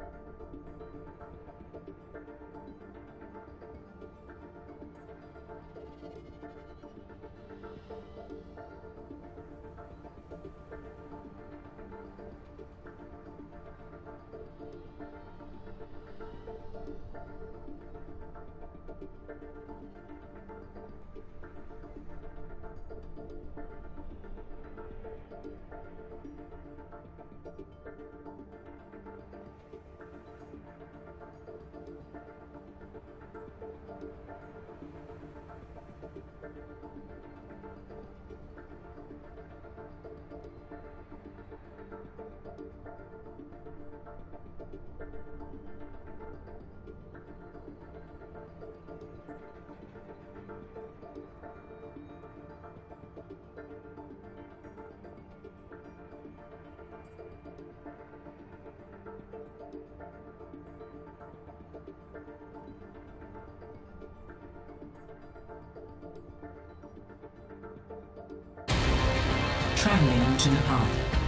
Traveling to Nepal.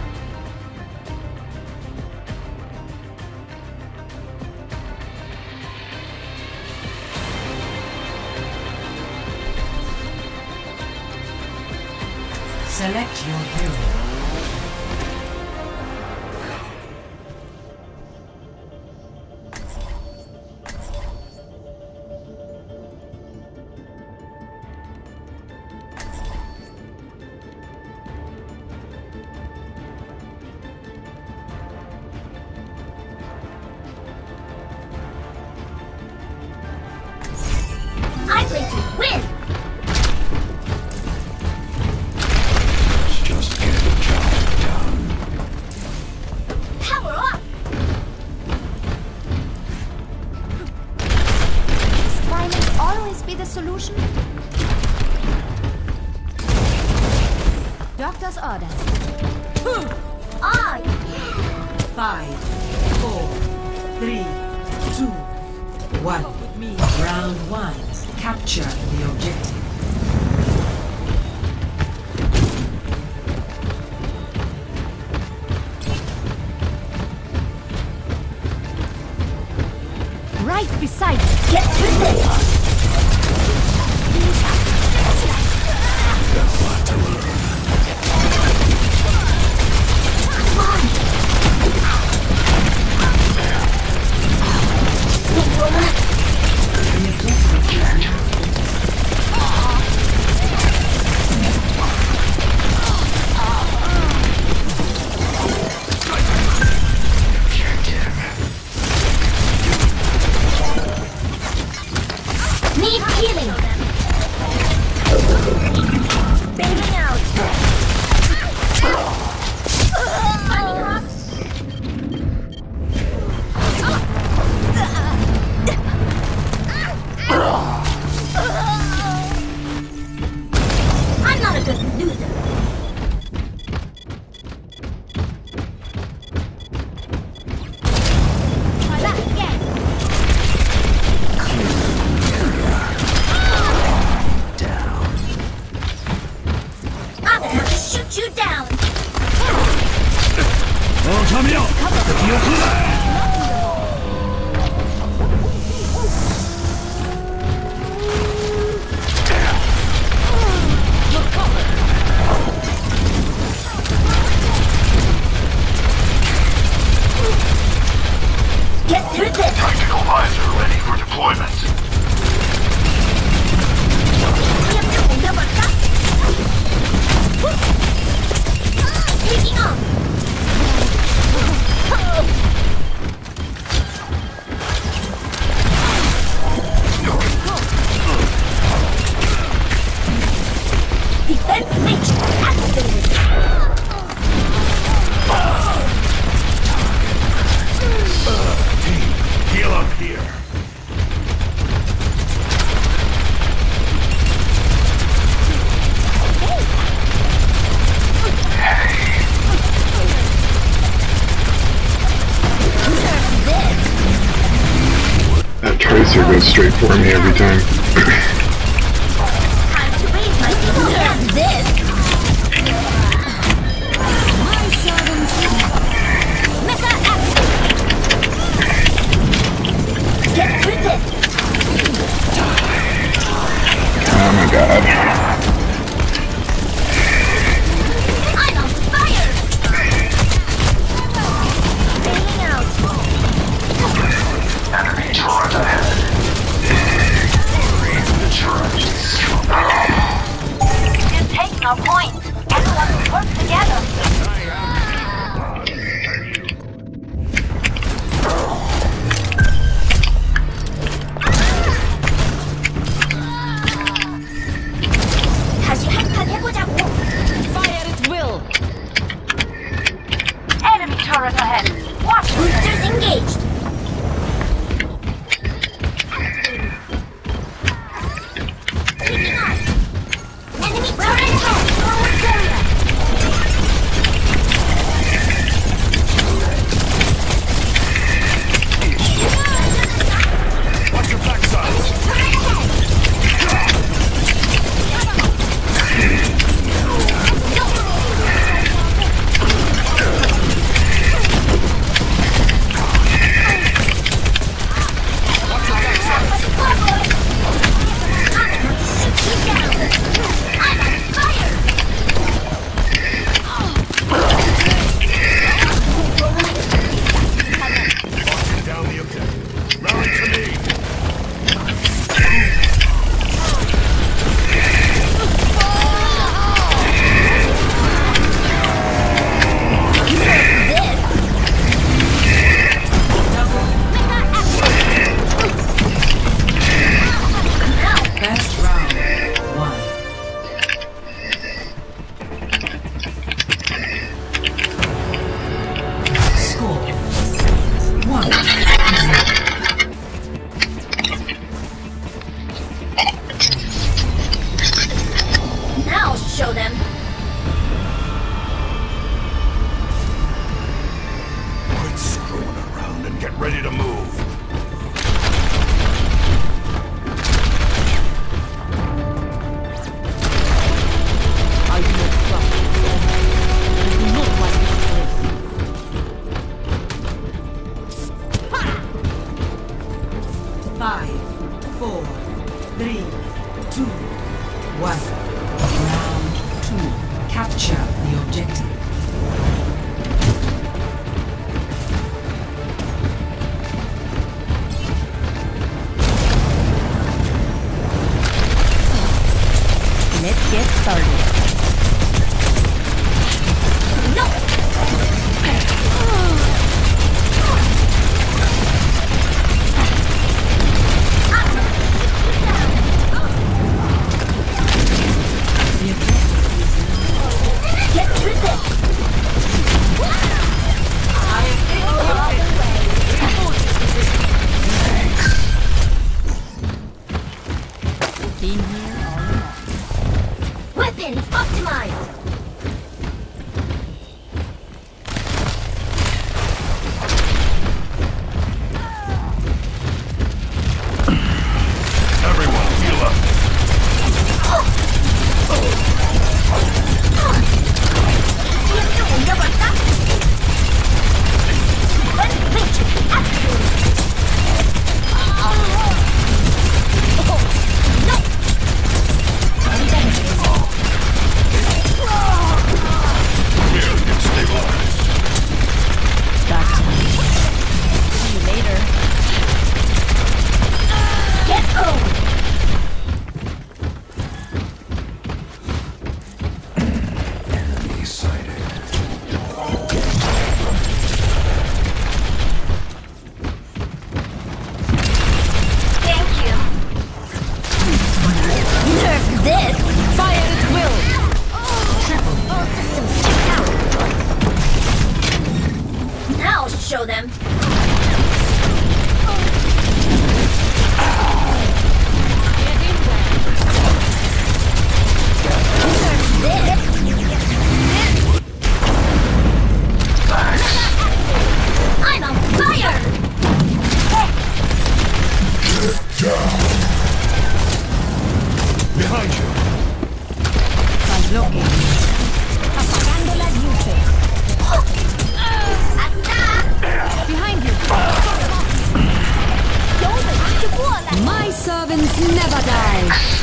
Select your hero. I'm ready to win! Just get the job done. Power up! Must violence always be the solution? Doctor's orders. Ah, 5, 4, 3, 2, 1. Round 1. Capture the objective. Right beside you. get to this! Got a lot to learn. Need healing! Bailing out! Bunny hops! I'm not a good loser! Try that again! Down. I'm gonna have to shoot you down! Get through this! Tactical visor ready for deployment. Taking off! Defense matrix activated! Team, heal up here. That tracer goes straight for me every time. Time to raise my and this! My servants. Mecha active! our point. Everyone will work together. 다시 한판 해보자고. Fire at will! Enemy turret ahead. Watch. Boosters engaged. Keeping up. Enemy turret ahead. Forward area. Watch your backside. Enemy turret ahead. Down the objective. Rally to me. Best round. 1. Score. 1-0. Now show them. Quit screwing around and get ready to move. I do not trust you. I do not like this place. 5, 4, 3, 2, 1. Round 2. Capture the objective. Let's get started. Get through this. Been here all along. Weapons optimized. Everyone, heal up. 뒤에서 옮겨볼까? 왼쪽 앞으로. Here, get stabilized. Gotcha. See you later. Get home. Enemy sighted. Thank you. Nerf this. Fire at will! All systems checked out. Now show them. I'm on fire! Behind you. Apagando las luces. 아싸! Behind you. My servants never die.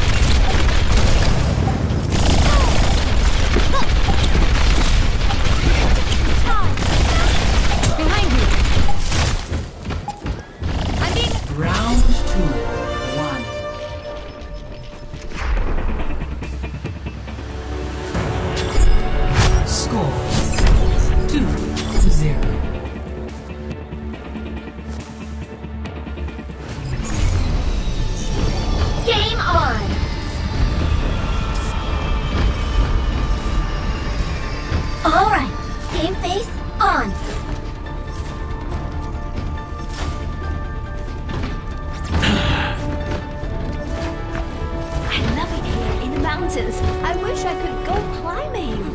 Behind you. I'm being Round 2. 1. Score 2-0. Game on! Alright, game face on! I love it here in the mountains. I wish I could go climbing.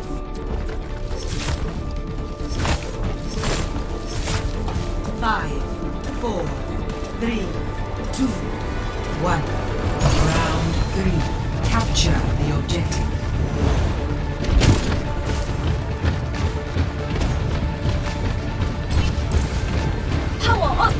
5, 4, 3, 2, 1. Round 3. Capture the objective. Power up!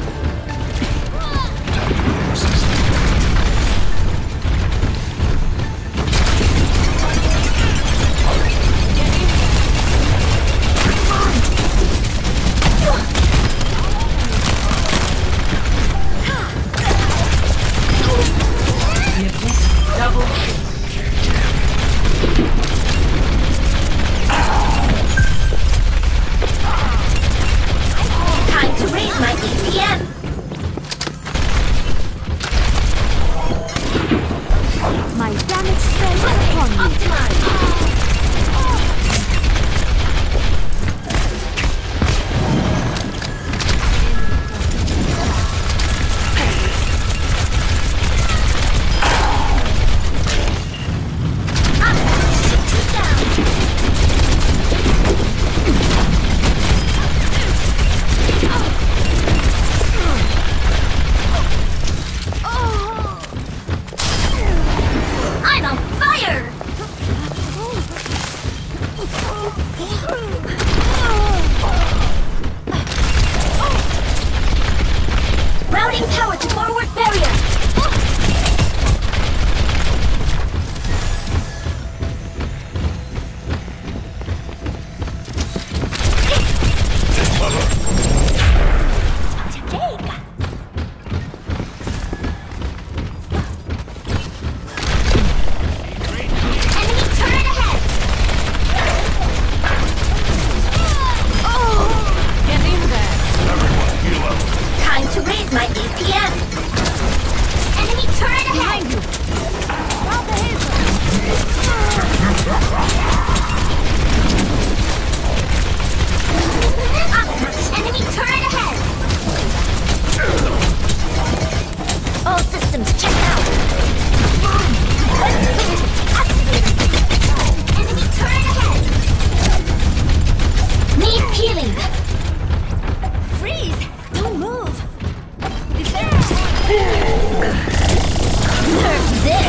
The objective double kill. Time to raise my EPM! My damage spells upon you. Optimize! I'm on fire! Routing power to forward barrier! Take! Enemy turret ahead! Get in there. Everyone, heal up. Time to raise my APM! Enemy turret ahead! Behind you. Grab the hazel. Enemy turret ahead! All systems checked out! Enemy turret ahead! Need healing! Freeze! Don't move! Nerf this!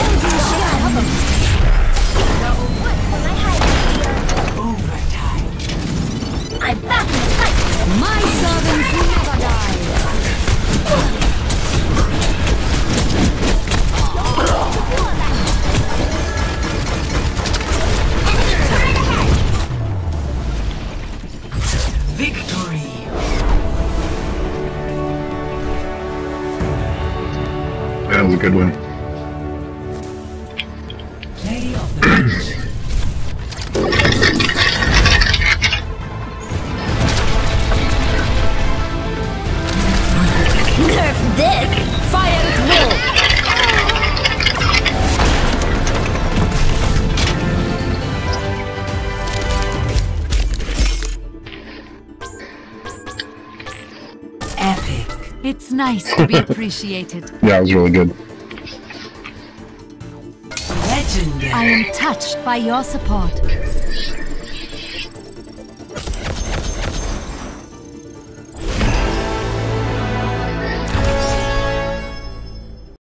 What am I hiding? Overtime. I'm back in the fight! My servants never die. Enemy turret ahead! Victory. That was a good one. Play of the match. Nerf this! Fire at will. Epic. It's nice to be appreciated. Yeah, it was really good. Legendary. I am touched by your support.